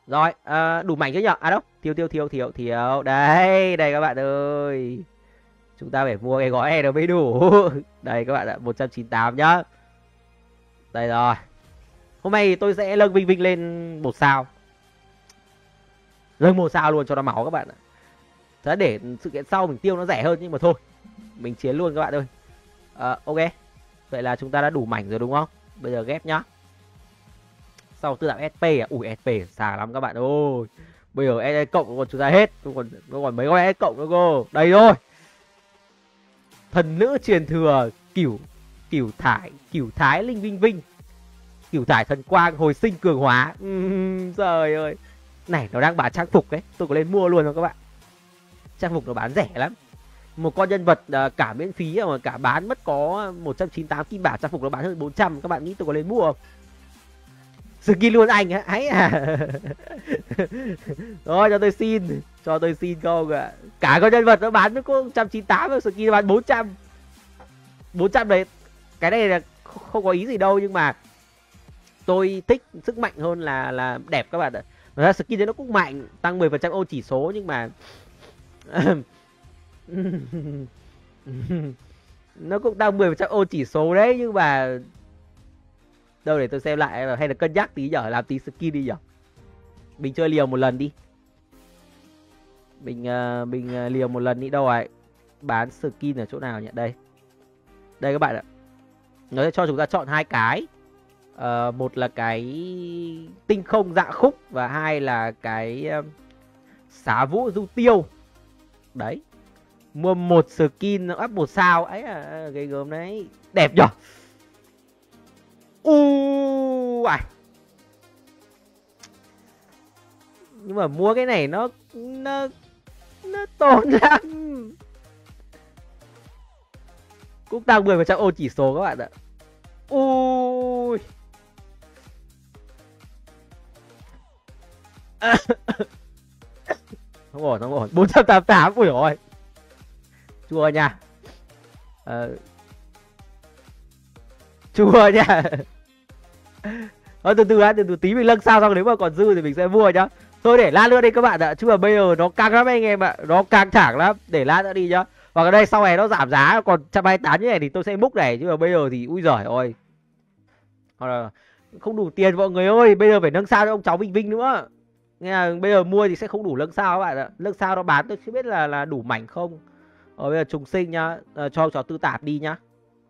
Rồi, đủ mảnh chứ nhở? À đâu, thiếu. Đây, đây các bạn ơi. Chúng ta phải mua cái gói này nó mới đủ. Đây các bạn ạ, 198 nhá. Đây rồi. Hôm nay tôi sẽ nâng Vinh Vinh lên 1 sao. Nâng 1 sao luôn cho nó máu các bạn ạ. Thế để sự kiện sau mình tiêu nó rẻ hơn nhưng mà thôi. Mình chiến luôn các bạn ơi. Ok. Vậy là chúng ta đã đủ mảnh rồi đúng không? Bây giờ ghép nhá. Sau tư tạo SP à? Ui SP xà lắm các bạn ơi. Bây giờ SP cộng còn chúng ta hết, còn mấy con SP cộng nữa cô. Đây rồi. Thần nữ truyền thừa cửu thái linh vinh vinh. Cửu thải thần quang hồi sinh cường hóa. Trời ơi. Này nó đang bán trang phục đấy, tôi có lên mua luôn không các bạn. Trang phục nó bán rẻ lắm. Một con nhân vật cả miễn phí mà cả bán mất có 198 kim bảo, trang phục nó bán hơn 400. Các bạn nghĩ tôi có lên mua không? Skin luôn anh á, ấy à. Rồi cho tôi xin không ạ. Cả con nhân vật nó bán có 198 rồi, skin nó bán 400. 400 đấy. Cái này là không có ý gì đâu, nhưng mà tôi thích sức mạnh hơn là đẹp các bạn ạ. Thật ra skin đấy nó cũng mạnh, tăng 10% ô chỉ số, nhưng mà nó cũng tăng 10% ô chỉ số đấy, nhưng mà đâu để tôi xem lại, hay là cân nhắc tí nhở, làm tí skin đi nhở. Mình chơi liều một lần đi. Mình liều một lần đi. Đâu rồi? Bán skin ở chỗ nào nhỉ? Đây. Đây các bạn ạ. Nó sẽ cho chúng ta chọn hai cái. Một là cái tinh không dạ khúc, và hai là cái xá vũ du tiêu. Đấy. Mua một skin nó up 1 sao. Ấy à, ghê gớm đấy. Đẹp nhở. À. Nhưng mà mua cái này nó tốn lắm. Cũng tăng 10% ô chỉ số các bạn ạ. Ui. Không ổn. 488. Ui rồi. Chua nha. Chua nha. Thôi từ từ tí mình nâng sao xong, nếu mà còn dư thì mình sẽ mua nhá. Thôi để lát nữa đi các bạn ạ. Chứ mà bây giờ nó căng lắm anh em ạ. Nó căng thẳng lắm. Để lát nữa đi nhá. Hoặc ở đây sau này nó giảm giá còn 128 như này thì tôi sẽ múc này. Chứ mà bây giờ thì ui giời ơi. Không đủ tiền mọi người ơi. Bây giờ phải nâng sao cho ông cháu Vinh Vinh nữa. Nghe là bây giờ mua thì sẽ không đủ nâng sao các bạn ạ. Nâng sao nó bán tôi chưa biết là đủ mảnh không. Bây giờ trùng sinh nhá. Cho ông cháu tư tạp đi nhá.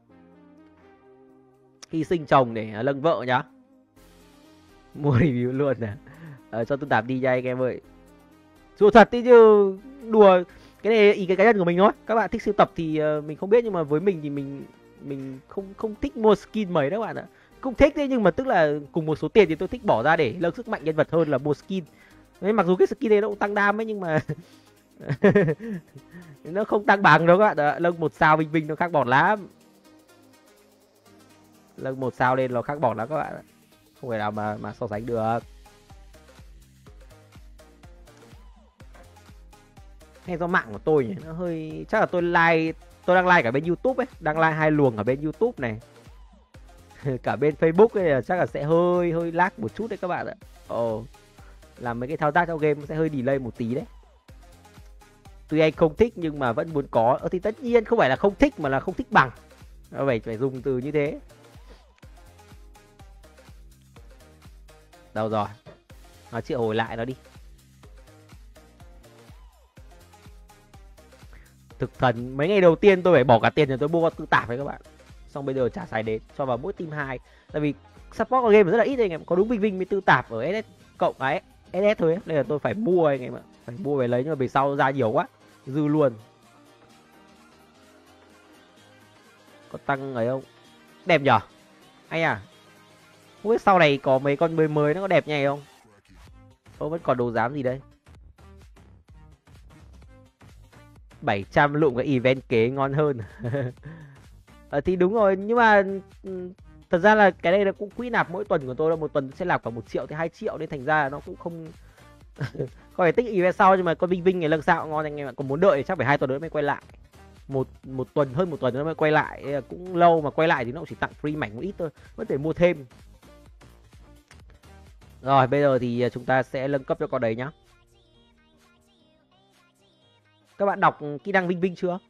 Hy sinh chồng để nâng vợ nhá. Mua review luôn nè. Cho tư tạp đi nha anh em ơi. Dù thật tí chứ đùa. Cái này ý cái cá nhân của mình thôi. Các bạn thích sưu tập thì mình không biết, nhưng mà với mình thì mình không thích mua skin mấy đâu các bạn ạ. Cũng thích đấy, nhưng mà tức là cùng một số tiền thì tôi thích bỏ ra để nâng sức mạnh nhân vật hơn là mua skin. Đấy, mặc dù cái skin này nó cũng tăng đam ấy, nhưng mà nó không tăng bằng đâu các bạn ạ. Nâng 1 sao Vinh Vinh nó khác bọt lắm. Nâng 1 sao lên nó khác bọt lắm các bạn ạ. Không phải nào mà so sánh được. Hay do mạng của tôi nhỉ, nó hơi, chắc là tôi đang like cả bên YouTube ấy, đang like 2 luồng ở bên YouTube này. Cả bên Facebook ấy là chắc là sẽ hơi lag một chút đấy các bạn ạ. Làm mấy cái thao tác trong game sẽ hơi delay một tí đấy. Tuy anh không thích nhưng mà vẫn muốn có. Thì tất nhiên không phải là không thích mà là không thích bằng. Phải dùng từ như thế. Đâu rồi? Nó triệu hồi lại nó đi. Thực thần mấy ngày đầu tiên tôi phải bỏ cả tiền để tôi mua tư tạp đấy các bạn. Xong bây giờ chả xài đến, cho vào mỗi team 2. Tại vì support của game rất là ít anh em, có đúng Vinh Vinh mới tư tạp ở SS cộng ấy, SS thôi ấy. Nên là tôi phải mua anh em ạ. Phải mua về lấy, nhưng mà về sau ra nhiều quá, dư luôn. Có tăng ấy không? Đẹp nhở? Hay à? Không biết sau này có mấy con mới nó có đẹp nhảy không? Vẫn còn đồ giám gì đây? 700 lụm cái event kế ngon hơn. Thì đúng rồi, nhưng mà thật ra là cái này là cũng quỹ nạp mỗi tuần của tôi là một tuần sẽ nạp cả 1 triệu tới 2 triệu, nên thành ra nó cũng không có phải tích event sau. Nhưng mà con Vinh Vinh này lần sau ngon anh em ạ. Còn muốn đợi chắc phải 2 tuần nữa mới quay lại. Một tuần, hơn 1 tuần nữa mới quay lại. Cũng lâu, mà quay lại thì nó cũng chỉ tặng free mảnh một ít thôi, vẫn phải mua thêm. Rồi bây giờ thì chúng ta sẽ nâng cấp cho con đấy nhá. Các bạn đọc kỹ năng Vinh Vinh chưa?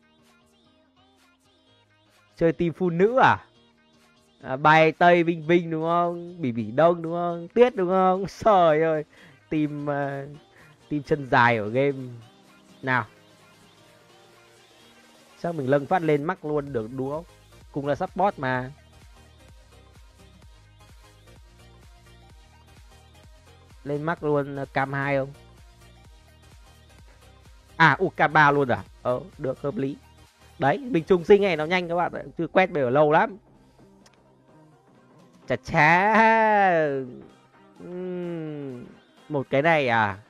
Chơi team full nữ à? Bay Tây Vinh Vinh đúng không? Bỉ Bỉ Đông đúng không? Tuyết đúng không? Trời ơi. Team team chân dài ở game. Nào. Chắc mình lâng phát lên mắc luôn được đúng không? Cùng là support mà. Lên mắc luôn cam 2 không? À cam 3 luôn à? Được hợp lý. Đấy, mình trùng sinh này nó nhanh các bạn ạ. Chứ quét bây giờ lâu lắm. Chà chà. Một cái này à?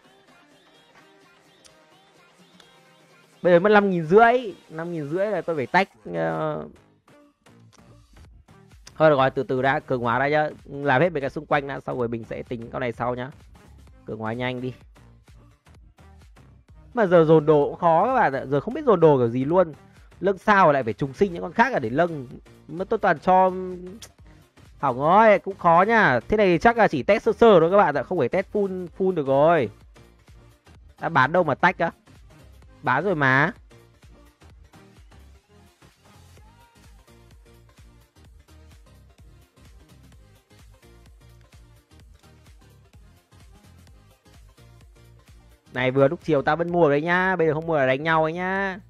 Bây giờ mất 5.500. 5.500 là tôi phải tách. Thôi được rồi, từ từ đã, cường hóa đã nhá. Làm hết mấy cái xung quanh đã, sau rồi mình sẽ tính con này sau nhá. Cường hóa nhanh đi. Mà giờ dồn đồ cũng khó các bạn ạ. Giờ không biết dồn đồ kiểu gì luôn. Lâng sao lại phải trùng sinh những con khác là để lâng. Mà tôi toàn cho hỏng rồi, cũng khó nha. Thế này chắc là chỉ test sơ sơ thôi các bạn ạ, không phải test full được rồi. Đã bán đâu mà tách á? Bán rồi mà. Này vừa lúc chiều tao vẫn mua đấy nhá, bây giờ không mua là đánh nhau ấy nhá.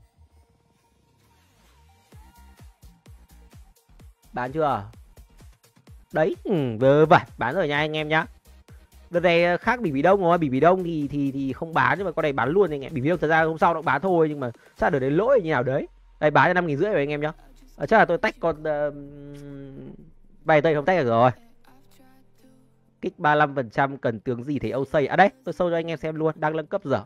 Bán chưa? Đấy, vớ vẩn, bán rồi nha anh em nhá. Đợt này khác Bỉ Bỉ Đông rồi, Bỉ Bỉ Đông thì không bán, nhưng mà con này bán luôn anh em. Bỉ Bỉ Đông thật ra hôm sau nó bán thôi, nhưng mà sao đợt đấy lỗi như nào đấy. Đây bán cho 5.500 rồi anh em nhá. Chắc là tôi tách con bài tây không tách được rồi. Kích 35% cần tướng gì thấy Âu xây. À đây, tôi show cho anh em xem luôn, đang nâng cấp dở.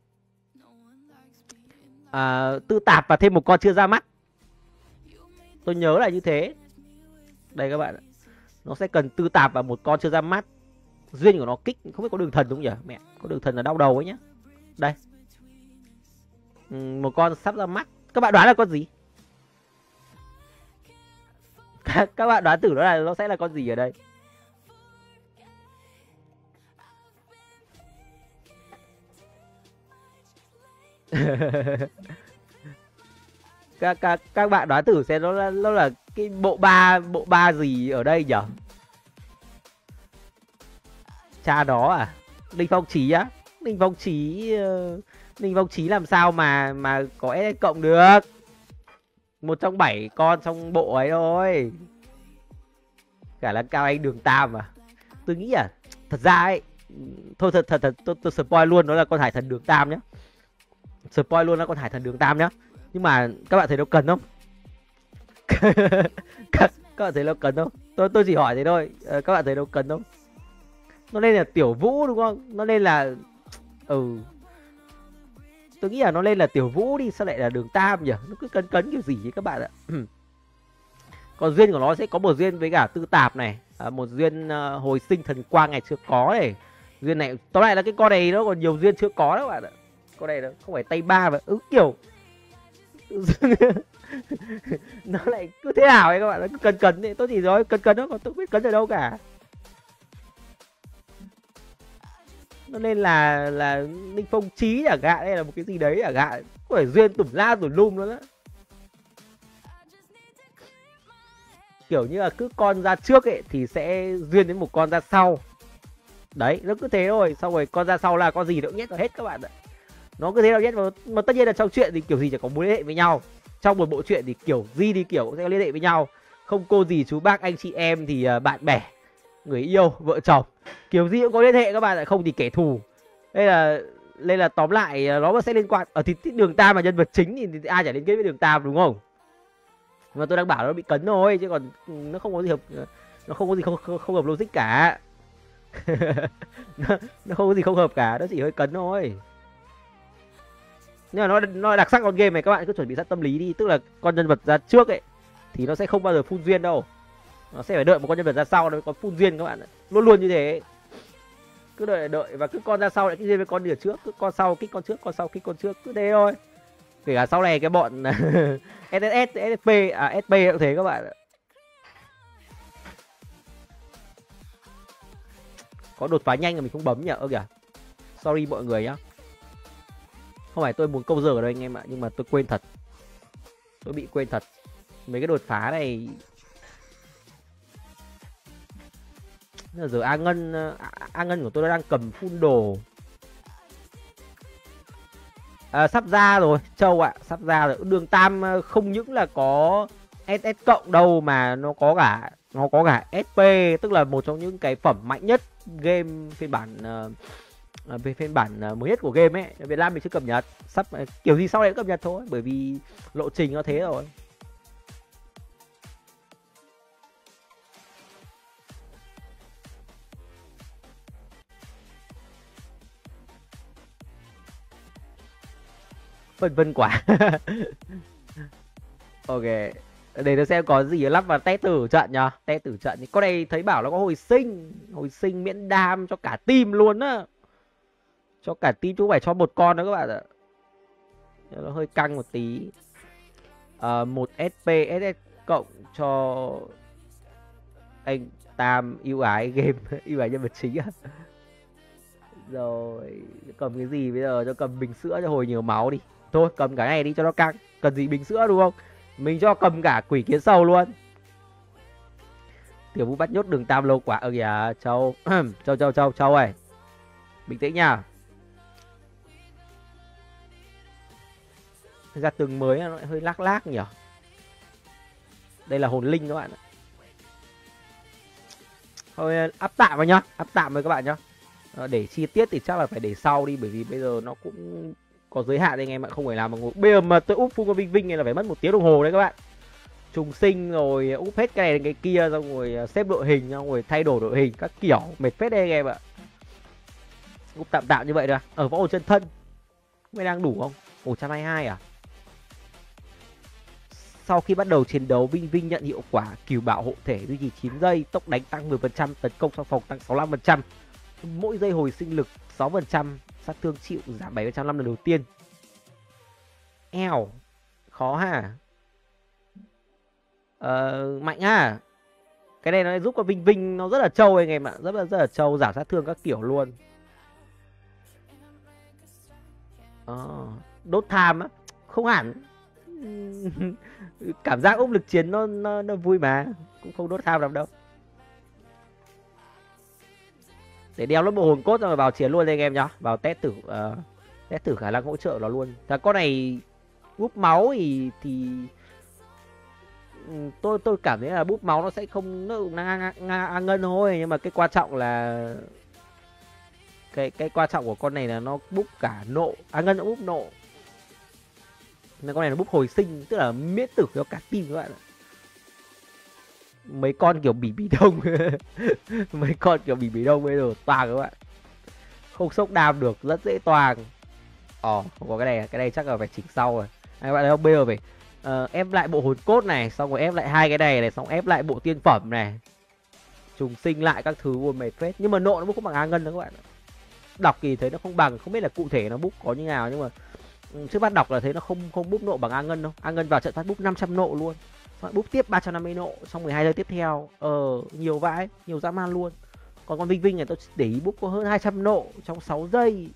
Tư tạp và thêm một con chưa ra mắt. Tôi nhớ là như thế. Đây các bạn ạ. Nó sẽ cần tư tạp và một con chưa ra mắt. Duyên của nó kích không biết có đường thần đúng nhỉ? Mẹ, có đường thần là đau đầu ấy nhá. Đây. Một con sắp ra mắt. Các bạn đoán là con gì? Các bạn đoán thử nó sẽ là con gì ở đây? các bạn đoán thử xem nó là cái bộ ba gì ở đây nhỉ? Cha đó à? Linh Phong Chí á? Linh Phong Chí làm sao mà có SS cộng được? Một trong 7 con trong bộ ấy thôi. Cả là Cao Anh Đường Tam à? Tôi nghĩ thật ra ấy, thôi thật tôi spoil luôn, nó là con Hải Thần Đường Tam nhá. Spoil luôn là con Hải Thần Đường Tam nhá. Nhưng mà các bạn thấy nó cần không? các bạn thấy nó cần không? Tôi chỉ hỏi thế thôi. Các bạn thấy nó cần không? Nó nên là Tiểu Vũ đúng không? Nó nên là tôi nghĩ là nó lên là Tiểu Vũ đi, sao lại là Đường Tam nhỉ? Nó cứ cấn kiểu gì ấy các bạn ạ. Còn duyên của nó sẽ có một duyên với cả tư tạp này, một duyên hồi sinh thần quang ngày chưa có này. Duyên này tóm lại là cái con này nó còn nhiều duyên chưa có đó các bạn ạ. Con này nó không phải tay ba mà kiểu nó lại cứ thế nào ấy các bạn, nó cứ cấn ấy. Tôi chỉ nói cấn nó, còn tôi không biết cấn ở đâu cả. Nó nên là Ninh Phong Chí chẳng hạn, hay là một cái gì đấy chẳng hạn, có phải duyên tùm la tùm lum luôn á. Kiểu như là cứ con ra trước ấy thì sẽ duyên đến một con ra sau. Đấy, nó cứ thế thôi, xong rồi con ra sau là con gì nó cũng nhét vào hết các bạn ạ. Nó cứ thế nào nhét vào, mà tất nhiên là trong chuyện thì kiểu gì chẳng có mối liên hệ với nhau. Trong một bộ truyện thì kiểu gì thì kiểu cũng sẽ có liên hệ với nhau. Không cô gì chú bác anh chị em thì bạn bè, người yêu, vợ chồng, kiểu gì cũng có liên hệ các bạn ạ, không thì kẻ thù. Đây là tóm lại nó sẽ liên quan ở thì Đường Tam là nhân vật chính thì ai chả liên kết với Đường Tam đúng không? Mà tôi đang bảo nó bị cấn thôi, chứ còn nó không có gì hợp, nó không có gì không hợp logic cả. nó không có gì không hợp cả, nó chỉ hơi cấn thôi. Nhưng mà nó đặc sắc con game này, các bạn cứ chuẩn bị sẵn tâm lý đi, tức là con nhân vật ra trước ấy thì nó sẽ không bao giờ full duyên đâu, nó sẽ phải đợi một con nhân vật ra sau nó có full duyên các bạn ạ. Luôn luôn như thế, cứ đợi và cứ con ra sau lại cái duyên với con ở trước, cứ con sau kích con trước, con sau kích con trước, cứ thế thôi. Kể cả sau này cái bọn SSS, SP, SP cũng thế các bạn ạ. Có đột phá nhanh mà mình không bấm nhỉ. Ơ kìa. Sorry mọi người nhá. Không phải tôi muốn câu giờ ở đây anh em ạ, nhưng mà tôi quên thật. Tôi bị quên thật. Mấy cái đột phá này giờ A Ngân của tôi đang cầm full đồ. Sắp ra rồi Châu ạ, sắp ra rồi. Đường Tam không những là có SS cộng đâu mà nó có cả SP, tức là một trong những cái phẩm mạnh nhất game phiên bản mới nhất của game ấy. Việt Nam mình chưa cập nhật, sắp kiểu gì sau này cũng cập nhật thôi, bởi vì lộ trình nó thế rồi. Vân quả. Ok, để tôi xem có gì lắp vào test tử trận nhá. Test tử trận thì con này thấy bảo nó có hồi sinh miễn đam cho cả team luôn á. Cho cả team chứ không phải cho một con nữa các bạn ạ. Nó hơi căng một tí. Một SP SS cộng cho anh Tam yêu ái game, yêu ái nhân vật chính á. Rồi cầm cái gì bây giờ? Cho cầm bình sữa cho hồi nhiều máu đi. Thôi cầm cái này đi cho nó căng. Cần gì bình sữa đúng không? Mình cho cầm cả quỷ kiến sâu luôn. Tiểu Vũ bắt nhốt Đường Tam lâu quá. Kìa Châu. Châu ơi, bình tĩnh nha. Ra tường mới nó hơi lác nhỉ. Đây là hồn linh các bạn ạ. Thôi áp tạm vào nhá. Áp tạm với các bạn nhá. Để chi tiết thì chắc là phải để sau đi, bởi vì bây giờ nó cũng có giới hạn anh em ạ, không phải làm mà ngồi. Bây giờ mà tôi úp full con Vinh Vinh này là phải mất 1 tiếng đồng hồ đấy các bạn. Trùng sinh rồi úp hết cái này cái kia, xong rồi xếp đội hình, xong rồi thay đổi đội hình các kiểu, mệt phết đây anh em ạ. Úp tạm như vậy thôi. Ở võ hồn chân thân mới đang đủ không? 122 à? Sau khi bắt đầu chiến đấu, Vinh Vinh nhận hiệu quả cửu bạo hộ thể duy trì 9 giây, tốc đánh tăng 10%, tấn công trong phòng tăng 65%. Mỗi giây hồi sinh lực 6%, sát thương chịu giảm 7% năm lần đầu tiên. Eo, khó ha. Mạnh ha. Cái này nó giúp cho Vinh Vinh nó rất là trâu anh em ạ, rất là trâu, giảm sát thương các kiểu luôn. Đốt tham á, không hẳn. Cảm giác úp lực chiến nó vui mà, cũng không đốt tham lắm đâu. Để đeo lớp bộ hồn cốt rồi vào chiến luôn anh em nhá. Vào test thử khả năng hỗ trợ nó luôn. Thằng con này búp máu thì tôi cảm thấy là búp máu nó sẽ không ngang ngân thôi, nhưng mà cái quan trọng là cái quan trọng của con này là nó búp cả nộ, ngân nó búp nộ. Nên con này nó búp hồi sinh, tức là miễn tử cho cả team các bạn ạ. Mấy con kiểu bỉ đông mấy con kiểu bỉ đông bây giờ toàn các bạn, không sốc đam được, rất dễ toàn. Không có cái này chắc là phải chỉnh sau rồi. Các bạn thấy không, bây giờ phải ép lại bộ hồn cốt này, xong rồi ép lại hai cái này, xong ép lại bộ tiên phẩm này, trùng sinh lại các thứ, buồn mệt phết. Nhưng mà nộ nó không bằng A Ngân đâu các bạn. Đọc thì thấy nó không bằng, không biết là cụ thể nó búp có như nào, nhưng mà trước bắt đọc là thấy nó không búp nộ bằng A Ngân đâu. A Ngân vào trận phát búp 500 nộ luôn, búp tiếp 350 nộ trong 12 giây tiếp theo. Nhiều vãi, nhiều dã man luôn. Còn con Vinh Vinh này tôi để ý búp có hơn 200 nộ trong 6 giây.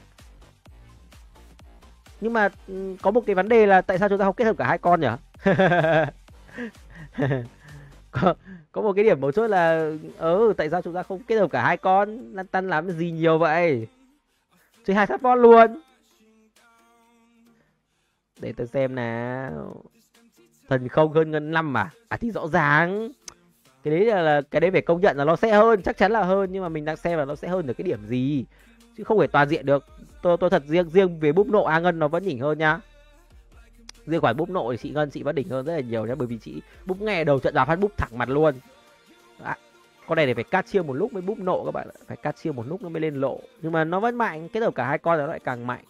Nhưng mà có một cái vấn đề là tại sao chúng ta không kết hợp cả hai con nhỉ? có một cái điểm mấu chốt là tại sao chúng ta không kết hợp cả hai con? Lăn tăn làm gì nhiều vậy? Chơi hai support luôn. Để tôi xem nào. Thần không hơn ngân 5 à? Thì rõ ràng cái đấy là cái đấy phải công nhận là nó sẽ hơn, chắc chắn là hơn, nhưng mà mình đang xem là nó sẽ hơn được cái điểm gì, chứ không phải toàn diện được. Tôi thật riêng về búp nộ A Ngân nó vẫn nhỉnh hơn nhá. Riêng khoản búp nộ thì chị Ngân chị vẫn đỉnh hơn rất là nhiều nhá, bởi vì chị búp nghe đầu trận vào phát búp thẳng mặt luôn. Con này phải cắt chiêu một lúc mới búp nộ các bạn ạ, phải cắt chiêu một lúc nó mới lên lộ, nhưng mà nó vẫn mạnh, kết hợp cả hai con nó lại càng mạnh.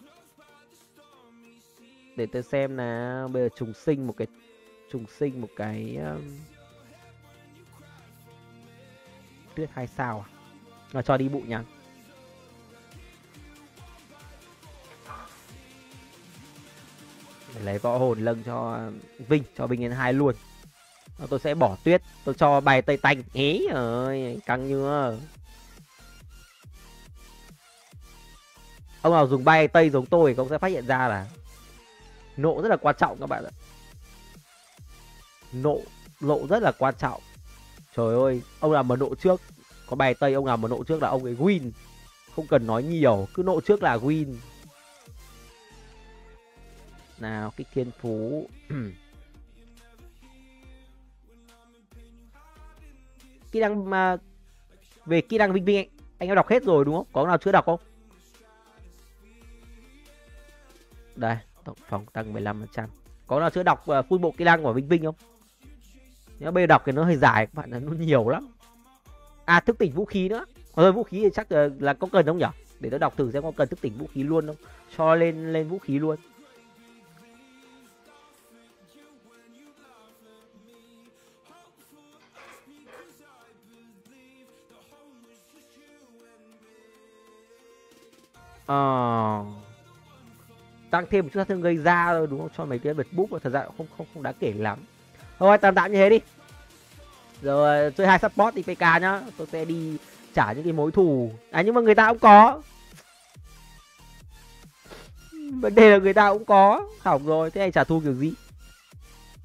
Để tôi xem nào, bây giờ trùng sinh một cái tuyết 2 sao à? Nó cho đi bụi nhá. Để lấy võ hồn lâng cho Vinh, cho Vinh đến 2 luôn. Tôi sẽ bỏ tuyết, tôi cho bài Tây Tanh. Ế ơi, căng chưa? Ông nào dùng bay tây giống tôi thì ông sẽ phát hiện ra là nộ rất là quan trọng các bạn ạ. Lộ rất là quan trọng. Trời ơi, ông nào mà nộ trước có bài tây, ông nào mà nộ trước là ông ấy win, không cần nói nhiều, cứ nộ trước là win. Nào, kích thiên phú. Kỹ năng mà về kỹ năng Vinh Vinh anh em đọc hết rồi đúng không? Có nào chưa đọc không? Đây, tổng phòng tăng 15%. Có nào chưa đọc full bộ kỹ năng của Vinh Vinh không? Nếu bây giờ đọc thì nó hơi dài các bạn, nó nhiều lắm. À, thức tỉnh vũ khí nữa. Thôi vũ khí thì chắc là có cần không nhỉ? Để tôi đọc thử xem có cần thức tỉnh vũ khí luôn không? Cho lên vũ khí luôn. Tăng thêm một chút sát thương gây ra thôi đúng không, cho mấy cái vật búp thật ra không đáng kể lắm. Thôi tạm tạm như thế đi. Rồi chơi 2 support thì PK nhá, tôi sẽ đi trả những cái mối thù. À nhưng mà người ta cũng có, vấn đề là người ta cũng có hỏng rồi, thế anh trả thù kiểu gì?